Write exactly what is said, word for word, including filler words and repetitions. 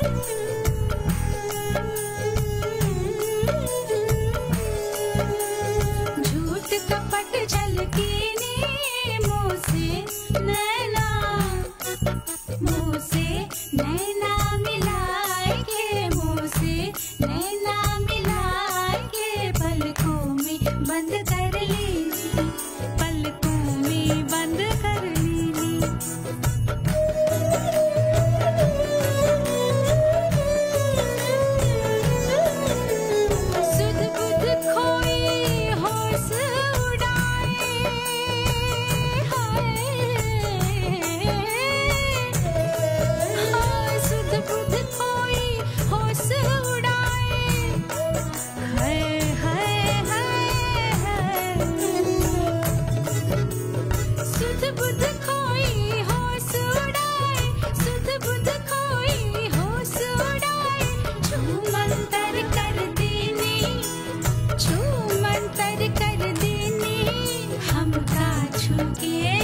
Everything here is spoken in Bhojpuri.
झूठ कपट झलकी नी मुँह से नैना, मुँह से नैना मिलाए के, मुँह से नैना मिलाए के, पलकों में बंद कर ली, पलकों में बंद कर ली। सुध बुध खोई होश उड़ाए, हाय हाँ, सुध बुध खोई होश उड़ाए, हाय हाय हाय हाय। सुध बुध खोई होश उड़ाए, सुध बुध खोई होश उड़ाए, छूमंतर कर देनी, छूमंतर कर देनी, हमका छू के